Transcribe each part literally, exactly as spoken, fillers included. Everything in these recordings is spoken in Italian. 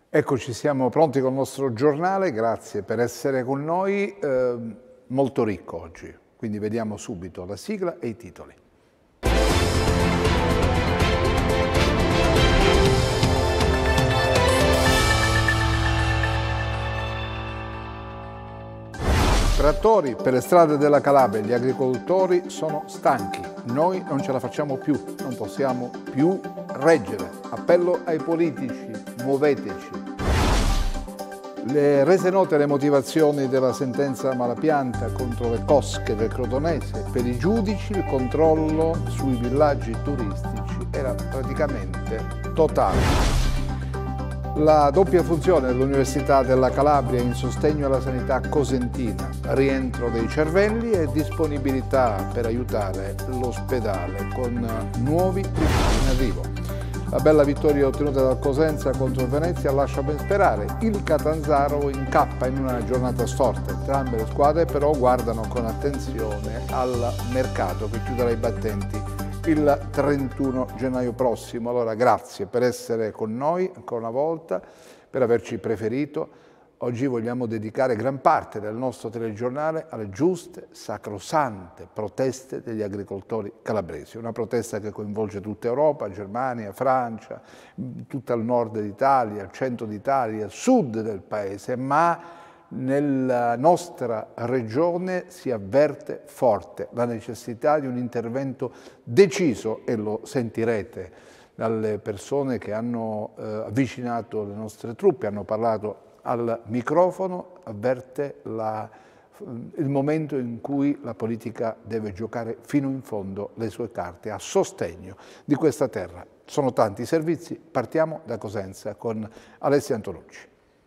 Eccoci, siamo pronti con il nostro giornale, grazie per essere con noi, eh, molto ricco oggi, quindi vediamo subito la sigla e i titoli. Trattori per le strade della Calabria, gli agricoltori sono stanchi, noi non ce la facciamo più, non possiamo più reggere. Appello ai politici, muoveteci. Le rese note le motivazioni della sentenza Malapianta contro le cosche del Crotonese. Per i giudici il controllo sui villaggi turistici era praticamente totale. La doppia funzione dell'Università della Calabria in sostegno alla sanità cosentina, rientro dei cervelli e disponibilità per aiutare l'ospedale con nuovi primari in arrivo. La bella vittoria ottenuta dal Cosenza contro il Venezia lascia ben sperare. Il Catanzaro incappa in una giornata storta. Entrambe le squadre però guardano con attenzione al mercato che chiuderà i battenti il trentuno gennaio prossimo. Allora grazie per essere con noi ancora una volta, per averci preferito. Oggi vogliamo dedicare gran parte del nostro telegiornale alle giuste, sacrosante proteste degli agricoltori calabresi. Una protesta che coinvolge tutta Europa, Germania, Francia, tutto il nord d'Italia, il centro d'Italia, il sud del paese, ma nella nostra regione si avverte forte la necessità di un intervento deciso, e lo sentirete dalle persone che hanno eh, avvicinato le nostre truppe, hanno parlato al microfono, avverte la, il momento in cui la politica deve giocare fino in fondo le sue carte a sostegno di questa terra. Sono tanti i servizi, partiamo da Cosenza con Alessia Antonucci.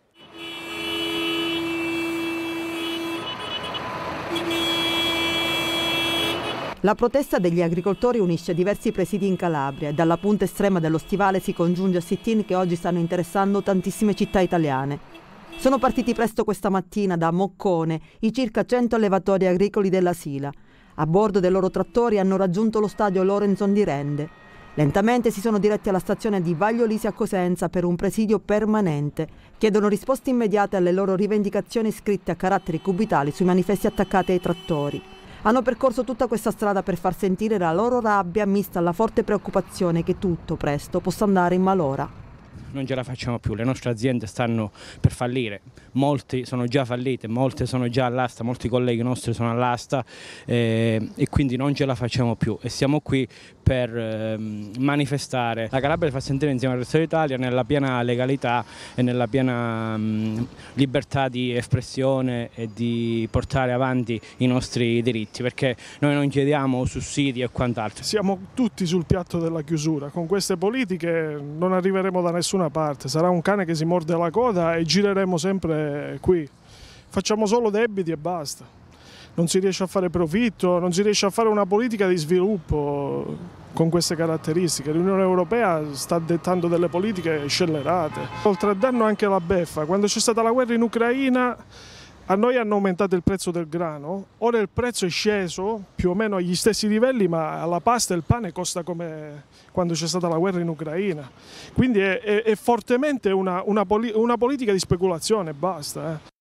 La protesta degli agricoltori unisce diversi presidi in Calabria e dalla punta estrema dello stivale si congiunge a sit-in che oggi stanno interessando tantissime città italiane. Sono partiti presto questa mattina da Moccone i circa cento allevatori agricoli della Sila. A bordo dei loro trattori hanno raggiunto lo stadio Lorenzon di Rende. Lentamente si sono diretti alla stazione di Vagliolisi a Cosenza per un presidio permanente. Chiedono risposte immediate alle loro rivendicazioni scritte a caratteri cubitali sui manifesti attaccati ai trattori. Hanno percorso tutta questa strada per far sentire la loro rabbia mista alla forte preoccupazione che tutto presto possa andare in malora. Non ce la facciamo più, le nostre aziende stanno per fallire, molti sono già fallite, molte sono già all'asta, molti colleghi nostri sono all'asta eh, e quindi non ce la facciamo più e siamo qui per eh, manifestare. La Calabria fa sentire insieme al resto d'Italia nella piena legalità e nella piena mh, libertà di espressione e di portare avanti i nostri diritti, perché noi non chiediamo sussidi e quant'altro. Siamo tutti sul piatto della chiusura, con queste politiche non arriveremo da nessuna parte, sarà un cane che si morde la coda e gireremo sempre qui. Facciamo solo debiti e basta. Non si riesce a fare profitto, non si riesce a fare una politica di sviluppo con queste caratteristiche. L'Unione Europea sta dettando delle politiche scellerate. Oltre a danno anche la beffa. Quando c'è stata la guerra in Ucraina a noi hanno aumentato il prezzo del grano, ora il prezzo è sceso più o meno agli stessi livelli, ma la pasta e il pane costa come quando c'è stata la guerra in Ucraina. Quindi è, è, è fortemente una, una, una politica di speculazione, basta. Eh.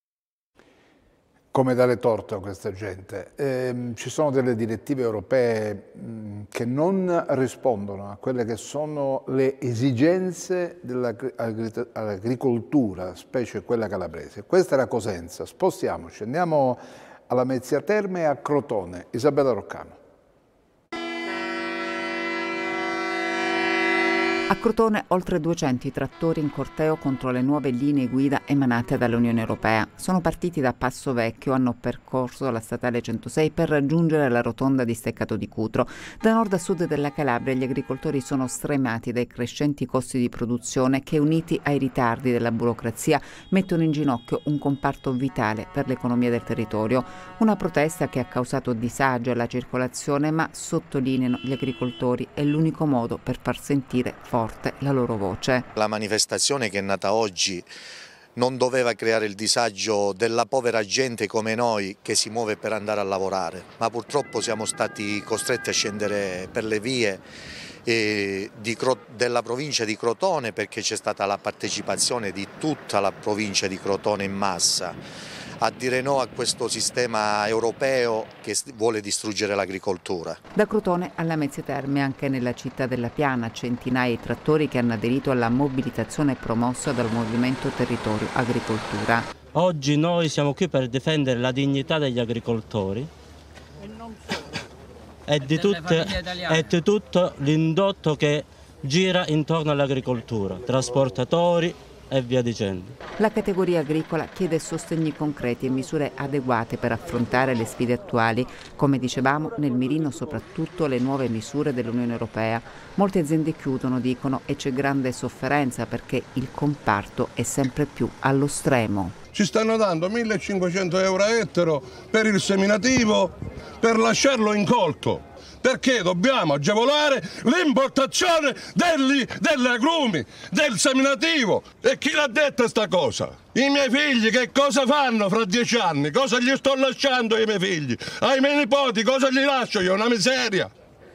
Come dare torto a questa gente? Eh, ci sono delle direttive europee mh, che non rispondono a quelle che sono le esigenze dell'agricoltura, specie quella calabrese. Questa era Cosenza, spostiamoci, andiamo alla Mezzia Terme e a Crotone. Isabella Roccano. A Crotone oltre duecento i trattori in corteo contro le nuove linee guida emanate dall'Unione Europea. Sono partiti da Passo Vecchio, hanno percorso la statale centosei per raggiungere la rotonda di Steccato di Cutro. Da nord a sud della Calabria gli agricoltori sono stremati dai crescenti costi di produzione che, uniti ai ritardi della burocrazia, mettono in ginocchio un comparto vitale per l'economia del territorio. Una protesta che ha causato disagio alla circolazione, ma sottolineano gli agricoltori è l'unico modo per far sentire forte la loro voce. La manifestazione che è nata oggi non doveva creare il disagio della povera gente come noi che si muove per andare a lavorare, ma purtroppo siamo stati costretti a scendere per le vie eh, di, della provincia di Crotone, perché c'è stata la partecipazione di tutta la provincia di Crotone in massa a dire no a questo sistema europeo che vuole distruggere l'agricoltura. Da Crotone alla Mezzia Terme, anche nella città della Piana, centinaia di trattori che hanno aderito alla mobilitazione promossa dal Movimento Territorio Agricoltura. Oggi noi siamo qui per difendere la dignità degli agricoltori e, non solo. e, di, tutte, e di tutto l'indotto che gira intorno all'agricoltura, trasportatori e via dicendo. La categoria agricola chiede sostegni concreti e misure adeguate per affrontare le sfide attuali, come dicevamo nel mirino soprattutto le nuove misure dell'Unione Europea. Molte aziende chiudono, dicono, e c'è grande sofferenza perché il comparto è sempre più allo stremo. Ci stanno dando millecinquecento euro a ettaro per il seminativo per lasciarlo incolto. Perché dobbiamo agevolare l'importazione degli, degli agrumi, del seminativo. E chi l'ha detta sta cosa? I miei figli che cosa fanno fra dieci anni? Cosa gli sto lasciando ai miei figli? Ai miei nipoti cosa gli lascio io? Una miseria.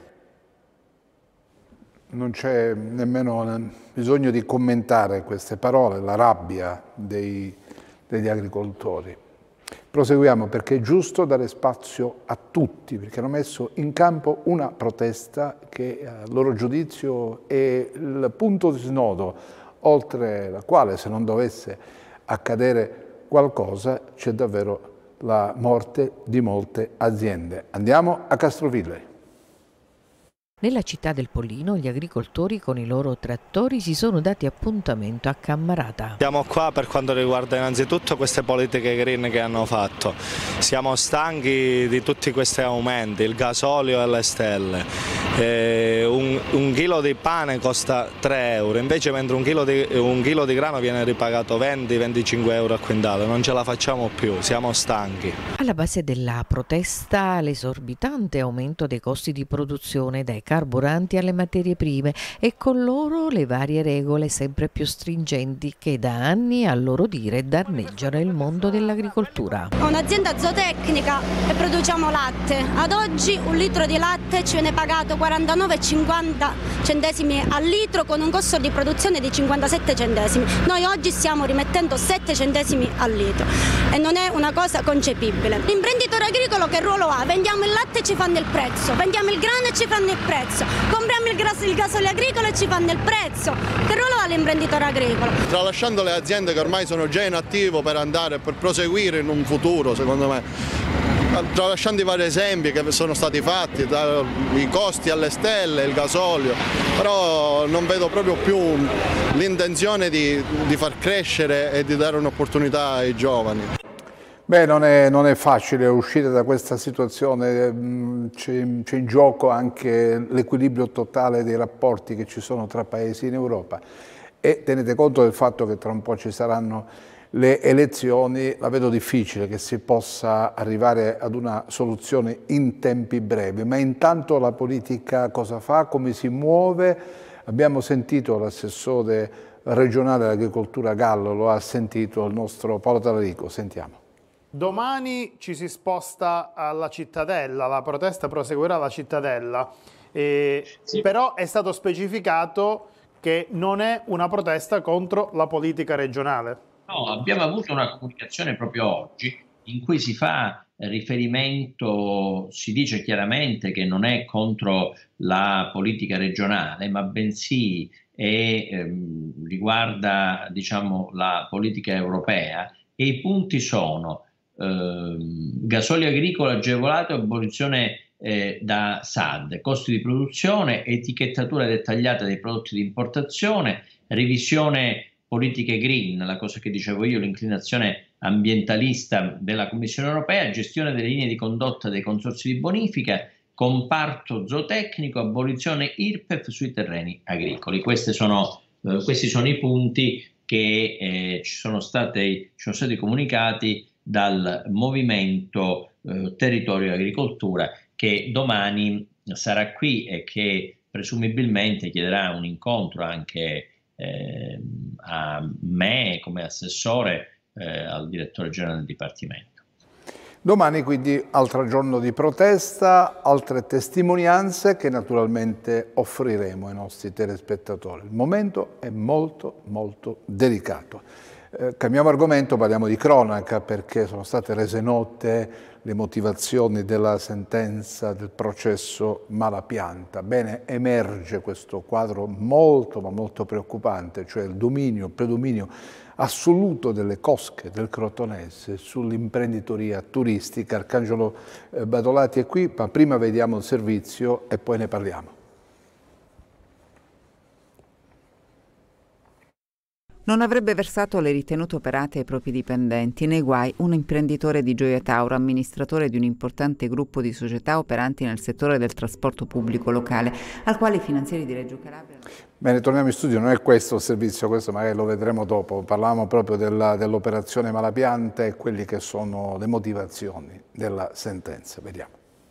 Non c'è nemmeno bisogno di commentare queste parole, la rabbia dei, degli agricoltori. Proseguiamo perché è giusto dare spazio a tutti, perché hanno messo in campo una protesta che a loro giudizio è il punto di snodo, oltre la quale, se non dovesse accadere qualcosa, c'è davvero la morte di molte aziende. Andiamo a Castrovillari. Nella città del Pollino gli agricoltori con i loro trattori si sono dati appuntamento a Cammarata. Siamo qua per quanto riguarda innanzitutto queste politiche green che hanno fatto. Siamo stanchi di tutti questi aumenti, il gasolio e le stelle. Eh, un, un chilo di pane costa tre euro, invece mentre un chilo di, un chilo di grano viene ripagato venti venticinque euro a quintale. Non ce la facciamo più, siamo stanchi. Alla base della protesta l'esorbitante aumento dei costi di produzione dai carburanti alle materie prime e con loro le varie regole sempre più stringenti che da anni, a loro dire, danneggiano il mondo dell'agricoltura. Ho un'azienda zootecnica e produciamo latte. Ad oggi un litro di latte ci viene pagato quarantanove e cinquanta centesimi al litro con un costo di produzione di cinquantasette centesimi. Noi oggi stiamo rimettendo sette centesimi al litro e non è una cosa concepibile. L'imprenditore agricolo che ruolo ha? Vendiamo il latte e ci fanno il prezzo, vendiamo il grano e ci fanno il prezzo. Compriamo il, gas, il gasolio agricolo e ci fanno il prezzo. Che ruolo ha l'imprenditore agricolo? Tralasciando le aziende che ormai sono già in attivo per andare, per proseguire in un futuro, secondo me, tralasciando i vari esempi che sono stati fatti, dai costi alle stelle, il gasolio, però non vedo proprio più l'intenzione di, di far crescere e di dare un'opportunità ai giovani. Beh, non è, non è facile uscire da questa situazione, c'è in gioco anche l'equilibrio totale dei rapporti che ci sono tra paesi in Europa e tenete conto del fatto che tra un po' ci saranno le elezioni, la vedo difficile che si possa arrivare ad una soluzione in tempi brevi, ma intanto la politica cosa fa, come si muove? Abbiamo sentito l'assessore regionale dell'agricoltura Gallo, lo ha sentito il nostro Paolo Talarico, sentiamo. Domani ci si sposta alla Cittadella, la protesta proseguirà alla Cittadella, eh, sì. Però è stato specificato che non è una protesta contro la politica regionale. No, abbiamo avuto una comunicazione proprio oggi in cui si fa riferimento, si dice chiaramente che non è contro la politica regionale, ma bensì è, ehm, riguarda diciamo, la politica europea e i punti sono ehm, gasolio agricolo agevolato, abolizione eh, da S A D, costi di produzione, etichettatura dettagliata dei prodotti di importazione, revisione politiche green, la cosa che dicevo io, l'inclinazione ambientalista della Commissione europea, gestione delle linee di condotta dei consorzi di bonifica, comparto zootecnico, abolizione I R P E F sui terreni agricoli. Questi sono, eh, questi sono i punti che eh, ci, sono state, ci sono stati comunicati dal Movimento eh, Territorio e Agricoltura, che domani sarà qui e che presumibilmente chiederà un incontro anche Eh, a me come assessore, eh, al direttore generale del Dipartimento. Domani quindi altro giorno di protesta, altre testimonianze che naturalmente offriremo ai nostri telespettatori. Il momento è molto molto delicato. Eh, cambiamo argomento, parliamo di cronaca perché sono state rese note le motivazioni della sentenza del processo Malapianta. Bene, emerge questo quadro molto ma molto preoccupante, cioè il dominio, il predominio assoluto delle cosche del Crotonese sull'imprenditoria turistica. Arcangelo Badolati è qui, ma prima vediamo il servizio e poi ne parliamo. Non avrebbe versato le ritenute operate ai propri dipendenti. Nei guai un imprenditore di Gioia Tauro, amministratore di un importante gruppo di società operanti nel settore del trasporto pubblico locale, al quale i finanzieri di Reggio Calabria... Bene, torniamo in studio, non è questo il servizio, questo magari lo vedremo dopo. Parlavamo proprio dell'operazione Malapianta e quelle che sono le motivazioni della sentenza. Vediamo.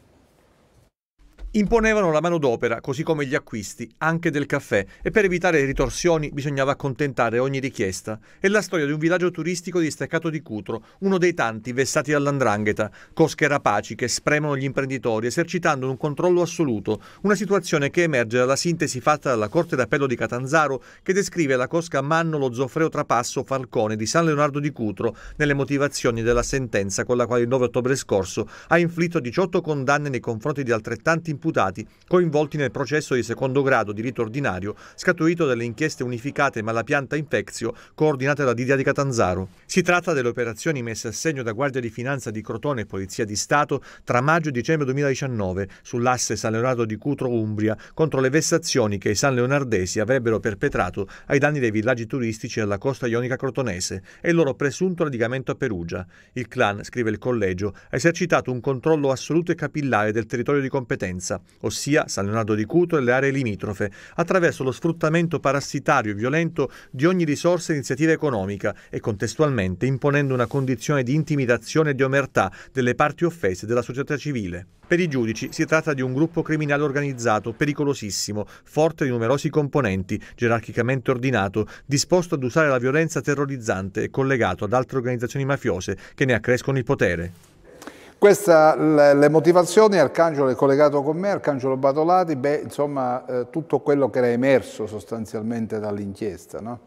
Imponevano la manodopera, così come gli acquisti, anche del caffè, e per evitare ritorsioni bisognava accontentare ogni richiesta. È la storia di un villaggio turistico di Steccato di Cutro, uno dei tanti vessati dall'andrangheta, cosche rapaci che spremono gli imprenditori esercitando un controllo assoluto, una situazione che emerge dalla sintesi fatta dalla Corte d'Appello di Catanzaro che descrive la cosca Mannolo Zoffreo Trapasso Falcone di San Leonardo di Cutro nelle motivazioni della sentenza con la quale il nove ottobre scorso ha inflitto diciotto condanne nei confronti di altrettanti imputati coinvolti nel processo di secondo grado di rito ordinario scaturito dalle inchieste unificate Malapianta Infectio coordinate da Didia di Catanzaro. Si tratta delle operazioni messe a segno da Guardia di Finanza di Crotone e Polizia di Stato tra maggio e dicembre duemiladiciannove sull'asse San Leonardo di Cutro Umbria contro le vessazioni che i san leonardesi avrebbero perpetrato ai danni dei villaggi turistici della costa ionica crotonese e il loro presunto radicamento a Perugia. Il clan, scrive il collegio, ha esercitato un controllo assoluto e capillare del territorio di competenza, ossia San Leonardo di Cutro e le aree limitrofe, attraverso lo sfruttamento parassitario e violento di ogni risorsa e iniziativa economica e contestualmente imponendo una condizione di intimidazione e di omertà delle parti offese della società civile. Per i giudici si tratta di un gruppo criminale organizzato, pericolosissimo, forte di numerosi componenti, gerarchicamente ordinato, disposto ad usare la violenza terrorizzante e collegato ad altre organizzazioni mafiose che ne accrescono il potere. Queste le, le motivazioni, Arcangelo è collegato con me, Arcangelo Badolati, beh, insomma eh, tutto quello che era emerso sostanzialmente dall'inchiesta, no?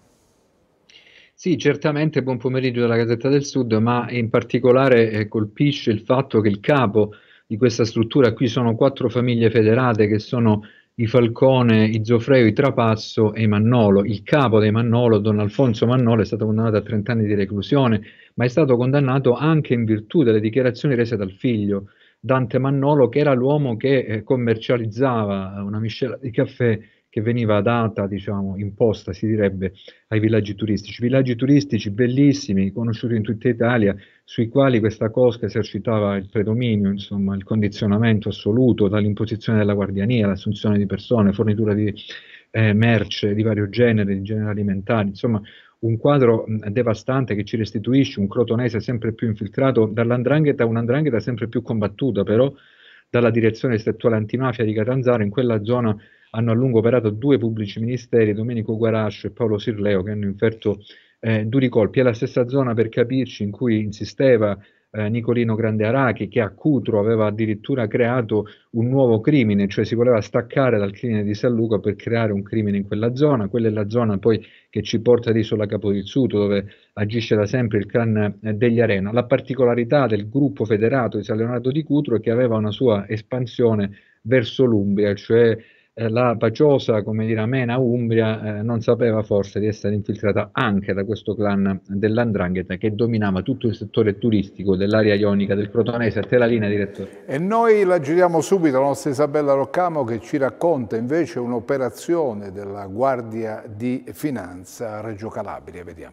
Sì, certamente buon pomeriggio dalla Gazzetta del Sud, ma in particolare eh, colpisce il fatto che il capo di questa struttura, qui sono quattro famiglie federate che sono i Falcone, i Zoffreo, i Trapasso e i Mannolo. Il capo dei Mannolo, Don Alfonso Mannolo, è stato condannato a trenta anni di reclusione, ma è stato condannato anche in virtù delle dichiarazioni rese dal figlio, Dante Mannolo, che era l'uomo che eh, commercializzava una miscela di caffè che veniva data, diciamo, imposta, si direbbe, ai villaggi turistici. Villaggi turistici bellissimi, conosciuti in tutta Italia, sui quali questa cosca esercitava il predominio, insomma, il condizionamento assoluto, dall'imposizione della guardiania, l'assunzione di persone, fornitura di eh, merce di vario genere, di generi alimentari, insomma, un quadro mh, devastante che ci restituisce un crotonese sempre più infiltrato dall'andrangheta, un'andrangheta sempre più combattuta però dalla direzione distrettuale antimafia di Catanzaro. In quella zona hanno a lungo operato due pubblici ministeri, Domenico Guarascio e Paolo Sirleo, che hanno inferto eh, duri colpi. È la stessa zona, per capirci, in cui insisteva eh, Nicolino Grande Arachi, che a Cutro aveva addirittura creato un nuovo crimine, cioè si voleva staccare dal crimine di San Luca per creare un crimine in quella zona. Quella è la zona poi che ci porta di Isola Capodizzuto, dove agisce da sempre il clan eh, degli Arena. La particolarità del gruppo federato di San Leonardo di Cutro è che aveva una sua espansione verso l'Umbria, cioè la paciosa, come dire, amena Umbria eh, non sapeva forse di essere infiltrata anche da questo clan dell'andrangheta che dominava tutto il settore turistico dell'area ionica del Crotonese. A te la linea, direttore. E noi la giriamo subito, la nostra Isabella Roccamo, che ci racconta invece un'operazione della Guardia di Finanza a Reggio Calabria. Vediamo.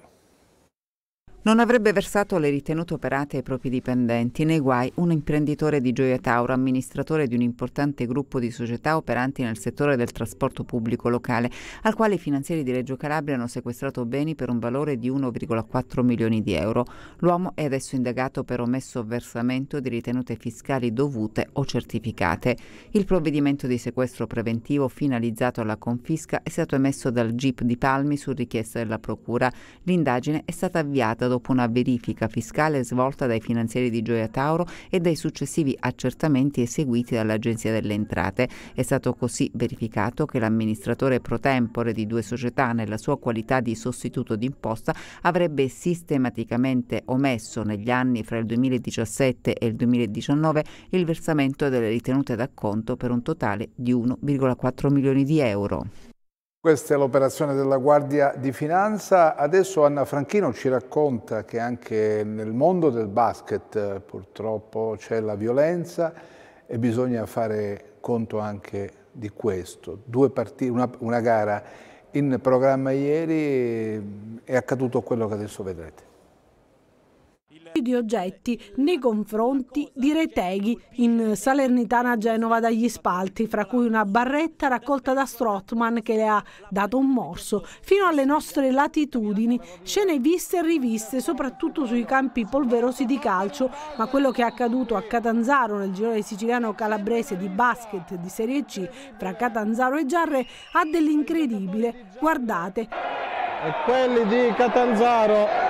Non avrebbe versato le ritenute operate ai propri dipendenti. Nei guai un imprenditore di Gioia Tauro, amministratore di un importante gruppo di società operanti nel settore del trasporto pubblico locale, al quale i finanzieri di Reggio Calabria hanno sequestrato beni per un valore di uno virgola quattro milioni di euro. L'uomo è adesso indagato per omesso versamento di ritenute fiscali dovute o certificate. Il provvedimento di sequestro preventivo finalizzato alla confisca è stato emesso dal G I P di Palmi su richiesta della Procura. L'indagine è stata avviata dopo dopo una verifica fiscale svolta dai finanzieri di Gioia Tauro e dai successivi accertamenti eseguiti dall'Agenzia delle Entrate. È stato così verificato che l'amministratore pro tempore di due società, nella sua qualità di sostituto d'imposta, avrebbe sistematicamente omesso negli anni fra il duemiladiciassette e il duemiladiciannove il versamento delle ritenute d'acconto per un totale di uno virgola quattro milioni di euro. Questa è l'operazione della Guardia di Finanza. Adesso Anna Franchino ci racconta che anche nel mondo del basket purtroppo c'è la violenza e bisogna fare conto anche di questo. Due partite, una, una gara in programma ieri, è accaduto quello che adesso vedrete. Di oggetti nei confronti di Reteghi in Salernitana Genova dagli spalti, fra cui una barretta raccolta da Strootman che le ha dato un morso, fino alle nostre latitudini, scene viste e riviste soprattutto sui campi polverosi di calcio, ma quello che è accaduto a Catanzaro nel girone siciliano calabrese di basket di Serie C fra Catanzaro e Giarre ha dell'incredibile. Guardate. E quelli di Catanzaro.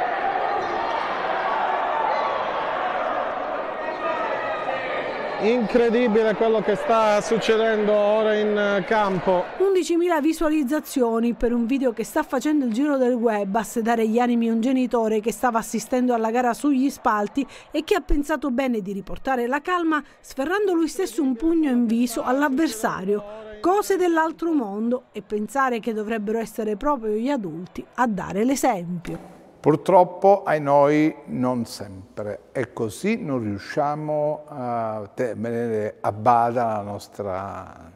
Incredibile quello che sta succedendo ora in campo. undicimila visualizzazioni per un video che sta facendo il giro del web a sedare gli animi un genitore che stava assistendo alla gara sugli spalti e che ha pensato bene di riportare la calma sferrando lui stesso un pugno in viso all'avversario. Cose dell'altro mondo, e pensare che dovrebbero essere proprio gli adulti a dare l'esempio. Purtroppo ai noi non sempre è così, non riusciamo a tenere a bada la nostra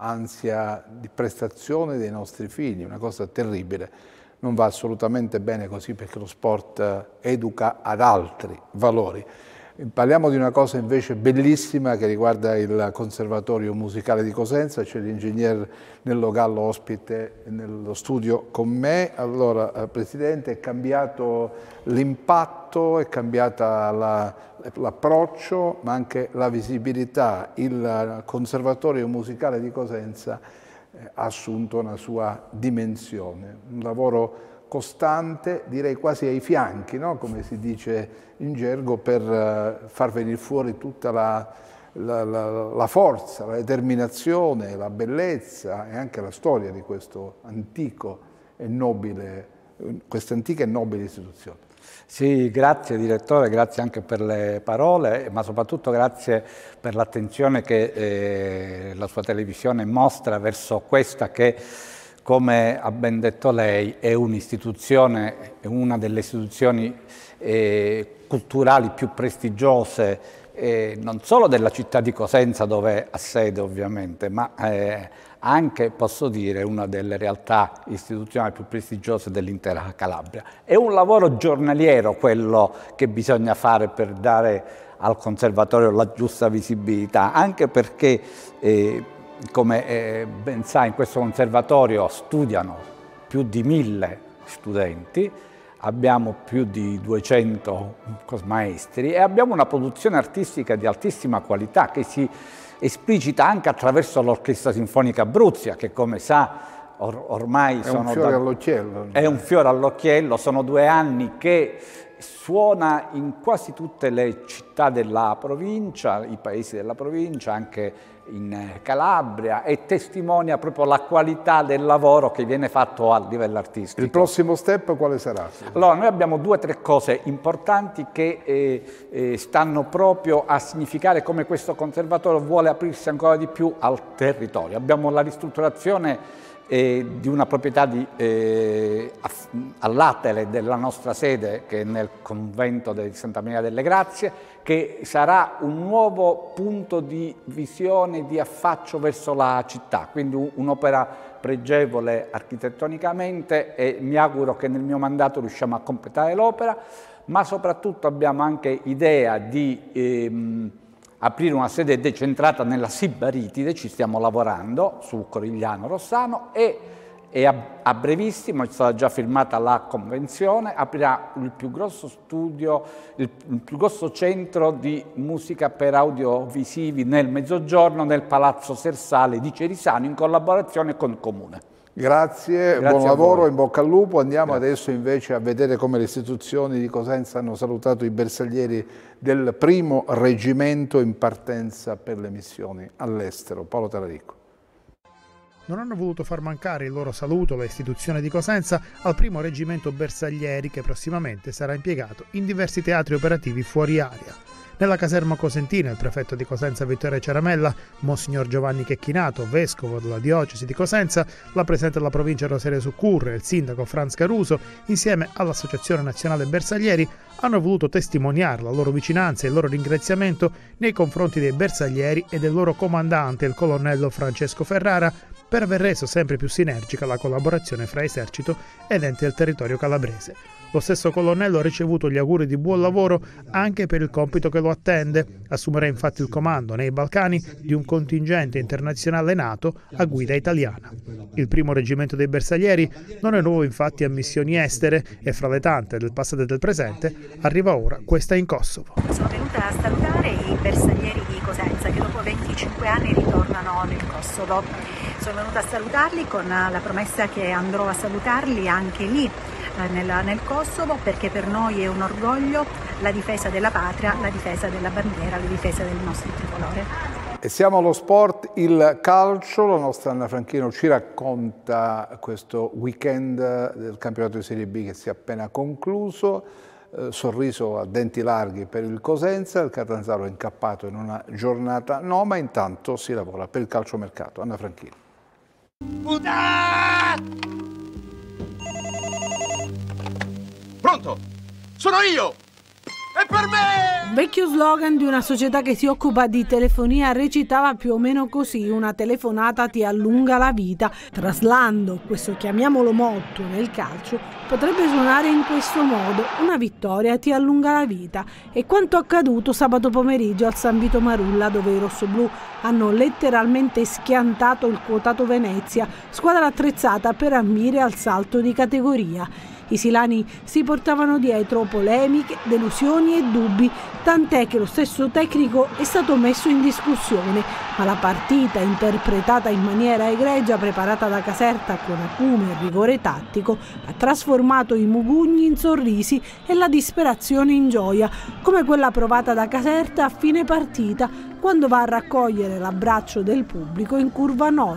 ansia di prestazione dei nostri figli, una cosa terribile. Non va assolutamente bene così perché lo sport educa ad altri valori. Parliamo di una cosa invece bellissima che riguarda il Conservatorio Musicale di Cosenza, c'è l'ingegner Nello Gallo ospite nello studio con me. Allora, Presidente, è cambiato l'impatto, è cambiata l'approccio, ma anche la visibilità. Il Conservatorio Musicale di Cosenza ha assunto una sua dimensione, un lavoro costante, direi quasi ai fianchi, no? Come si dice in gergo, per uh, far venire fuori tutta la, la, la, la forza, la determinazione, la bellezza e anche la storia di questo antico e nobile, questa antica e nobile istituzione. Sì, grazie Direttore, grazie anche per le parole, ma soprattutto grazie per l'attenzione che eh, la sua televisione mostra verso questa che, come ha ben detto lei, è un'istituzione, è una delle istituzioni eh, culturali più prestigiose, eh, non solo della città di Cosenza, dove ha sede ovviamente, ma eh, anche, posso dire, una delle realtà istituzionali più prestigiose dell'intera Calabria. È un lavoro giornaliero quello che bisogna fare per dare al Conservatorio la giusta visibilità, anche perché eh, come eh, ben sa, in questo conservatorio studiano più di mille studenti, abbiamo più di duecento maestri e abbiamo una produzione artistica di altissima qualità che si esplicita anche attraverso l'Orchestra Sinfonica Abruzia, che come sa or ormai è sono un fiore da... all'occhiello. È un fiore all'occhiello, sono due anni che suona in quasi tutte le città della provincia, i paesi della provincia, anche in Calabria, e testimonia proprio la qualità del lavoro che viene fatto a livello artistico. Il prossimo step quale sarà? Allora, noi abbiamo due o tre cose importanti che eh, eh, stanno proprio a significare come questo conservatorio vuole aprirsi ancora di più al territorio. Abbiamo la ristrutturazione eh, di una proprietà di, eh, all'Atele della nostra sede, che è nel convento di Santa Maria delle Grazie, che sarà un nuovo punto di visione, di affaccio verso la città, quindi un'opera pregevole architettonicamente, e mi auguro che nel mio mandato riusciamo a completare l'opera, ma soprattutto abbiamo anche idea di ehm, aprire una sede decentrata nella Sibaritide, ci stiamo lavorando su Corigliano Rossano, e, e a, a brevissimo, è stata già firmata la convenzione, aprirà il più grosso studio, il, il più grosso centro di musica per audiovisivi nel Mezzogiorno, nel Palazzo Sersale di Cerisano, in collaborazione con il Comune. Grazie, Grazie buon a lavoro, voi. in bocca al lupo. Andiamo Grazie. adesso invece a vedere come le istituzioni di Cosenza hanno salutato i bersaglieri del primo reggimento in partenza per le missioni all'estero. Paolo Talarico. Non hanno voluto far mancare il loro saluto le istituzioni di Cosenza al primo reggimento bersaglieri che prossimamente sarà impiegato in diversi teatri operativi fuori area. Nella caserma cosentina il prefetto di Cosenza Vittorio Ciaramella, Monsignor Giovanni Checchinato, vescovo della diocesi di Cosenza, la presidente della provincia Rosaria Succurre e il sindaco Franz Caruso, insieme all'Associazione Nazionale Bersaglieri, hanno voluto testimoniare la loro vicinanza e il loro ringraziamento nei confronti dei bersaglieri e del loro comandante, il colonnello Francesco Ferrara, per aver reso sempre più sinergica la collaborazione fra esercito ed enti del territorio calabrese. Lo stesso colonnello ha ricevuto gli auguri di buon lavoro anche per il compito che lo attende. Assumerà infatti il comando nei Balcani di un contingente internazionale NATO a guida italiana. Il primo reggimento dei bersaglieri non è nuovo infatti a missioni estere e fra le tante del passato e del presente arriva ora questa in Kosovo. Sono venuta a salutare i bersaglieri di Cosenza che dopo venticinque anni ritornano nel Kosovo. Sono venuta a salutarli con la promessa che andrò a salutarli anche lì Nel, nel Kosovo, perché per noi è un orgoglio la difesa della patria, la difesa della bandiera, la difesa del nostro tricolore. E siamo allo sport, il calcio. La nostra Anna Franchino ci racconta questo weekend del campionato di Serie B che si è appena concluso. Eh, sorriso a denti larghi per il Cosenza, il Catanzaro è incappato in una giornata no, ma intanto si lavora per il calciomercato. Anna Franchino. Puta! Pronto? Sono io! È per me! Un vecchio slogan di una società che si occupa di telefonia recitava più o meno così: una telefonata ti allunga la vita. Traslando questo, chiamiamolo motto, nel calcio, potrebbe suonare in questo modo: una vittoria ti allunga la vita. E quanto accaduto sabato pomeriggio al San Vito Marulla, dove i rossoblù hanno letteralmente schiantato il quotato Venezia, squadra attrezzata per ambire al salto di categoria. I silani si portavano dietro polemiche, delusioni e dubbi, tant'è che lo stesso tecnico è stato messo in discussione, ma la partita, interpretata in maniera egregia, preparata da Caserta con acume e rigore tattico, ha trasformato i mugugni in sorrisi e la disperazione in gioia, come quella provata da Caserta a fine partita, quando va a raccogliere l'abbraccio del pubblico in curva nord.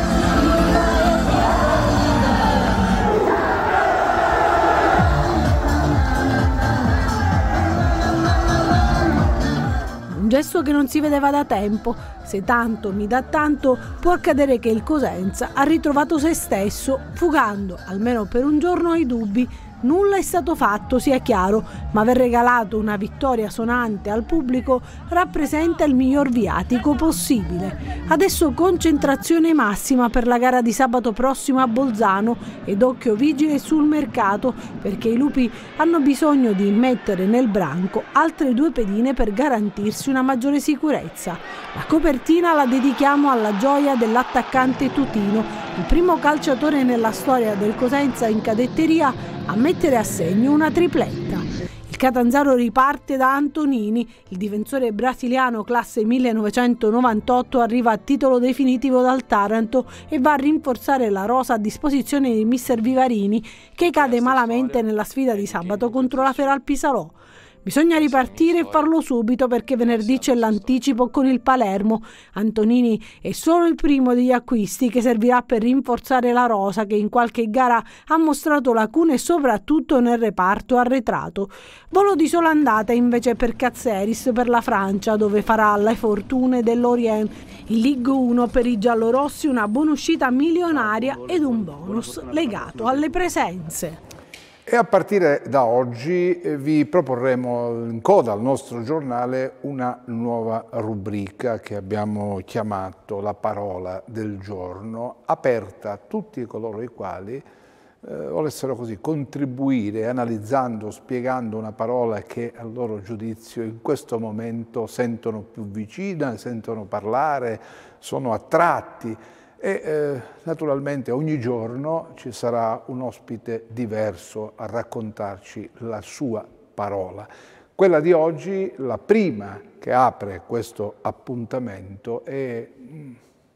Un gesto che non si vedeva da tempo. Se tanto mi dà tanto, può accadere che il Cosenza ha ritrovato se stesso, fugando, almeno per un giorno, ai dubbi. Nulla è stato fatto, sia chiaro, ma aver regalato una vittoria sonante al pubblico rappresenta il miglior viatico possibile. Adesso concentrazione massima per la gara di sabato prossimo a Bolzano ed occhio vigile sul mercato, perché i lupi hanno bisogno di mettere nel branco altre due pedine per garantirsi una maggiore sicurezza. La copertina la dedichiamo alla gioia dell'attaccante tutino, il primo calciatore nella storia del Cosenza in cadetteria a mettere a segno una tripletta. Il Catanzaro riparte da Antonini, il difensore brasiliano classe millenovecentonovantotto arriva a titolo definitivo dal Taranto e va a rinforzare la rosa a disposizione di mister Vivarini, che cade malamente nella sfida di sabato contro la Feralpisalò. Bisogna ripartire e farlo subito, perché venerdì c'è l'anticipo con il Palermo. Antonini è solo il primo degli acquisti che servirà per rinforzare la rosa, che in qualche gara ha mostrato lacune soprattutto nel reparto arretrato. Volo di sola andata invece per Cazzeris per la Francia, dove farà le fortune dell'Orient. In Ligue uno per i giallorossi una buonuscita milionaria ed un bonus legato alle presenze. E a partire da oggi vi proporremo in coda al nostro giornale una nuova rubrica che abbiamo chiamato La parola del giorno, aperta a tutti coloro i quali eh, volessero così contribuire analizzando, spiegando una parola che a loro giudizio in questo momento sentono più vicina, sentono parlare, sono attratti. E eh, naturalmente ogni giorno ci sarà un ospite diverso a raccontarci la sua parola. Quella di oggi, la prima che apre questo appuntamento, è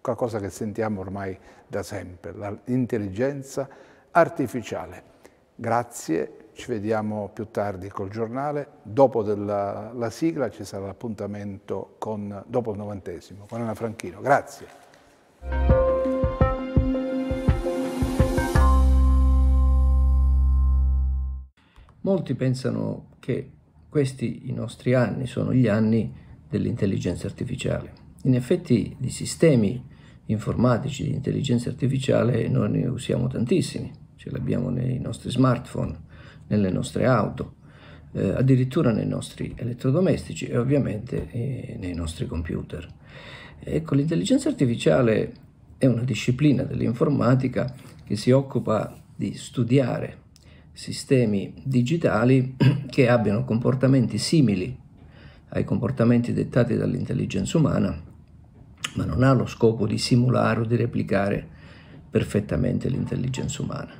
qualcosa che sentiamo ormai da sempre, l'intelligenza artificiale. Grazie, ci vediamo più tardi col giornale, dopo della, la sigla ci sarà l'appuntamento con, dopo il novantesimo, con Anna Franchino. Grazie. Molti pensano che questi i nostri anni sono gli anni dell'intelligenza artificiale. In effetti di sistemi informatici di intelligenza artificiale noi ne usiamo tantissimi, ce l'abbiamo nei nostri smartphone, nelle nostre auto, eh, addirittura nei nostri elettrodomestici e ovviamente eh, nei nostri computer. Ecco, l'intelligenza artificiale è una disciplina dell'informatica che si occupa di studiare sistemi digitali che abbiano comportamenti simili ai comportamenti dettati dall'intelligenza umana, ma non ha lo scopo di simulare o di replicare perfettamente l'intelligenza umana.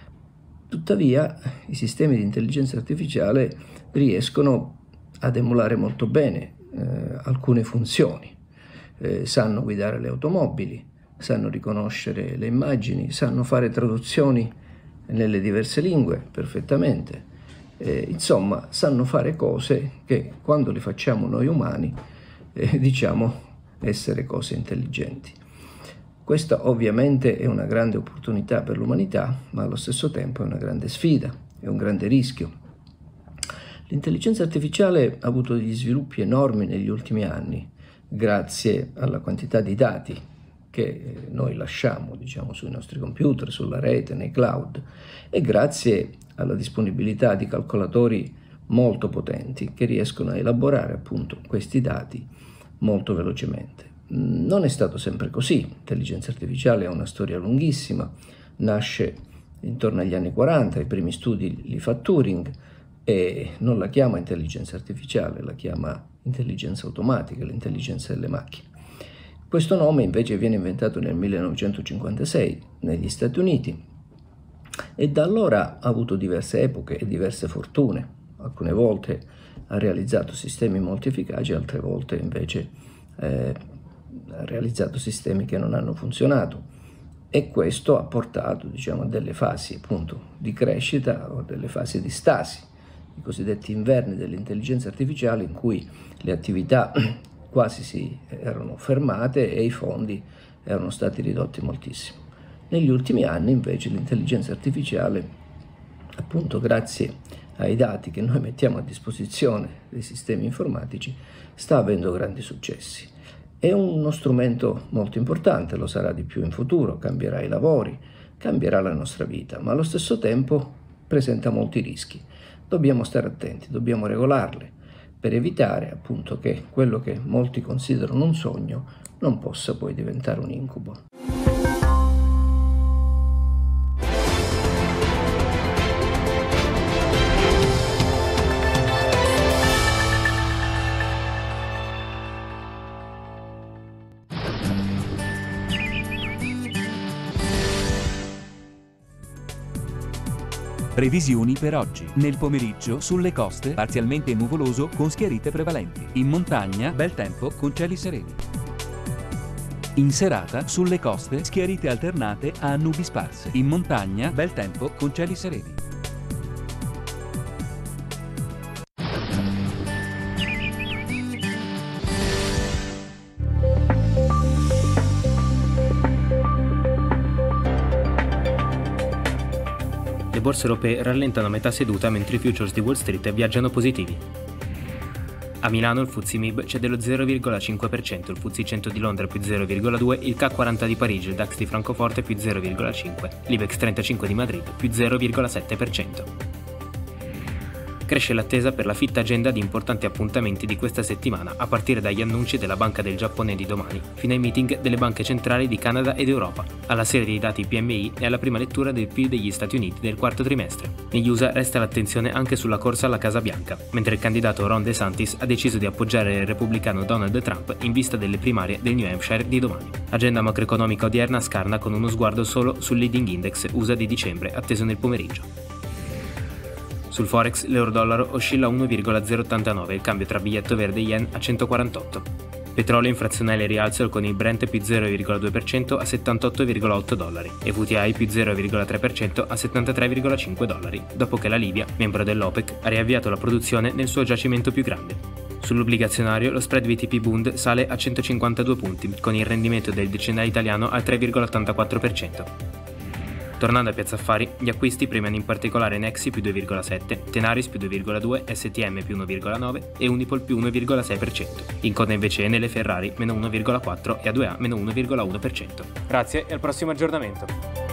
Tuttavia, i sistemi di intelligenza artificiale riescono ad emulare molto bene eh, alcune funzioni. Eh, sanno guidare le automobili, sanno riconoscere le immagini, sanno fare traduzioni nelle diverse lingue perfettamente, eh, insomma sanno fare cose che quando le facciamo noi umani eh, diciamo essere cose intelligenti. Questa ovviamente è una grande opportunità per l'umanità, ma allo stesso tempo è una grande sfida, è un grande rischio. L'intelligenza artificiale ha avuto degli sviluppi enormi negli ultimi anni, grazie alla quantità di dati che noi lasciamo, diciamo, sui nostri computer, sulla rete, nei cloud, e grazie alla disponibilità di calcolatori molto potenti che riescono a elaborare appunto questi dati molto velocemente. Non è stato sempre così, l'intelligenza artificiale ha una storia lunghissima, nasce intorno agli anni quaranta, i primi studi li fa Turing e non la chiama intelligenza artificiale, la chiama intelligenza automatica, l'intelligenza delle macchine. Questo nome invece viene inventato nel millenovecentocinquantasei negli Stati Uniti e da allora ha avuto diverse epoche e diverse fortune. Alcune volte ha realizzato sistemi molto efficaci, altre volte invece eh, ha realizzato sistemi che non hanno funzionato e questo ha portato, diciamo, a delle fasi appunto di crescita o delle fasi di stasi, i cosiddetti inverni dell'intelligenza artificiale in cui le attività quasi si erano fermate e i fondi erano stati ridotti moltissimo. Negli ultimi anni invece l'intelligenza artificiale, appunto grazie ai dati che noi mettiamo a disposizione dei sistemi informatici, sta avendo grandi successi. È uno strumento molto importante, lo sarà di più in futuro, cambierà i lavori, cambierà la nostra vita, ma allo stesso tempo presenta molti rischi. Dobbiamo stare attenti, dobbiamo regolarle, per evitare appunto che quello che molti considerano un sogno non possa poi diventare un incubo. Previsioni per oggi. Nel pomeriggio sulle coste parzialmente nuvoloso con schiarite prevalenti. In montagna bel tempo con cieli sereni. In serata sulle coste schiarite alternate a nubi sparse. In montagna bel tempo con cieli sereni. Le borse europee rallentano a metà seduta mentre i futures di Wall Street viaggiano positivi. A Milano il F T S E M I B cede lo zero virgola cinque per cento, il F T S E cento di Londra più zero virgola due per cento, il C A C quaranta di Parigi, il DAX di Francoforte più zero virgola cinque per cento, l'Ibex trentacinque di Madrid più zero virgola sette per cento. Cresce l'attesa per la fitta agenda di importanti appuntamenti di questa settimana, a partire dagli annunci della Banca del Giappone di domani, fino ai meeting delle banche centrali di Canada ed Europa, alla serie dei dati P M I e alla prima lettura del P I L degli Stati Uniti del quarto trimestre. Negli U S A resta l'attenzione anche sulla corsa alla Casa Bianca, mentre il candidato Ron DeSantis ha deciso di appoggiare il repubblicano Donald Trump in vista delle primarie del New Hampshire di domani. Agenda macroeconomica odierna scarna con uno sguardo solo sul leading index U S A di dicembre atteso nel pomeriggio. Sul Forex l'euro-dollaro oscilla a uno virgola zero ottantanove, il cambio tra biglietto verde e yen a centoquarantotto. Petrolio infrazionale rialzo con il Brent più zero virgola due per cento a settantotto virgola otto dollari e V T I più zero virgola tre per cento a settantatré virgola cinque dollari, dopo che la Libia, membro dell'OPEC, ha riavviato la produzione nel suo giacimento più grande. Sull'obbligazionario lo spread B T P Bund sale a centocinquantadue punti, con il rendimento del decennale italiano al tre virgola ottantaquattro per cento. Tornando a Piazza Affari, gli acquisti premiano in particolare Nexi più due virgola sette, Tenaris più due virgola due, S T M più uno virgola nove e Unipol più uno virgola sei per cento. In coda invece Enel e Ferrari meno uno virgola quattro e A due A meno uno virgola uno per cento. Grazie e al prossimo aggiornamento.